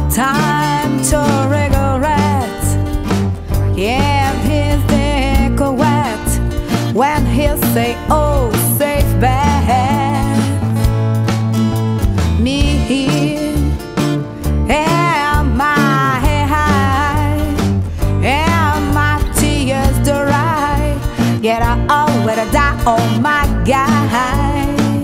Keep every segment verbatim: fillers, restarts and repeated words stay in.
time to regret. Yeah, his dick wet when he say, oh, safe bet. Me and my high and my tears dry. Get out all with a die, oh my guy.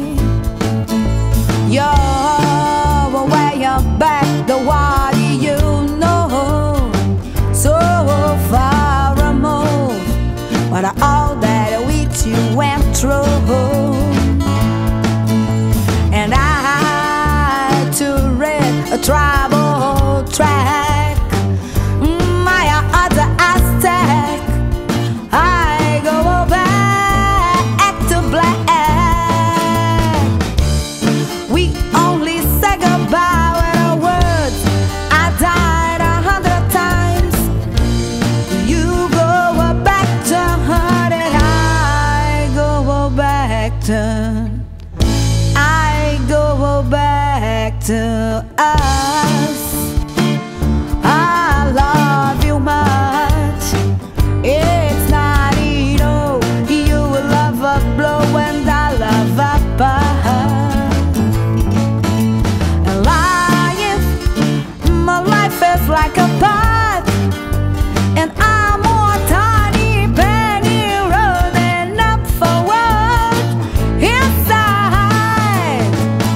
You're way up back, the what you know, so far removed, but all that which you went through. And I had to read a trouble track, my other Aztec. I go back to black. We only say goodbye with our words. I died a hundred times. You go back to hurt, and I go back to, I go back to us. I love you much. It's not enough. You love a blow and I love a buzz. And life, my life is like a path, and I'm more tiny penny running up forward inside.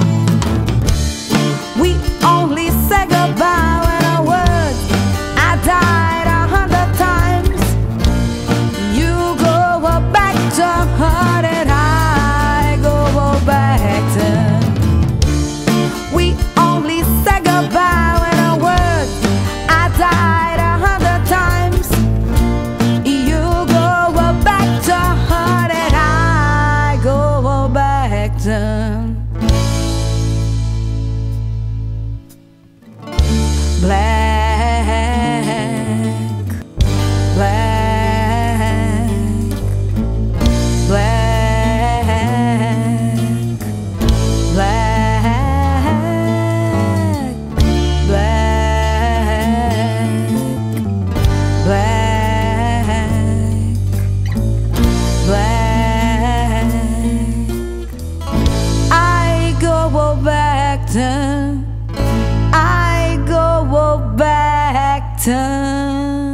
We only say goodbye with our words. I died a hundred times. You go back to hurt, and I go back to. We only say goodbye with our words. I died a hundred times. You go back to hurt, and I go back to black, black, black, black, black, black, black. I go back to, I go back to.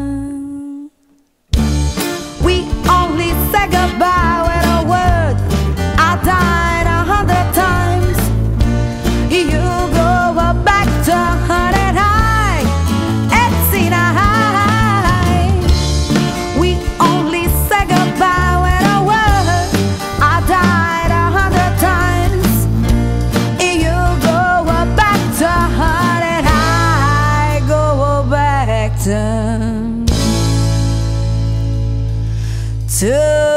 We only say goodbye with our words. I died a hundred times. You go back to hurt, and I, it's in a high. We only say goodbye with our words. I died a hundred times. You go back to hurt, and I go back to, to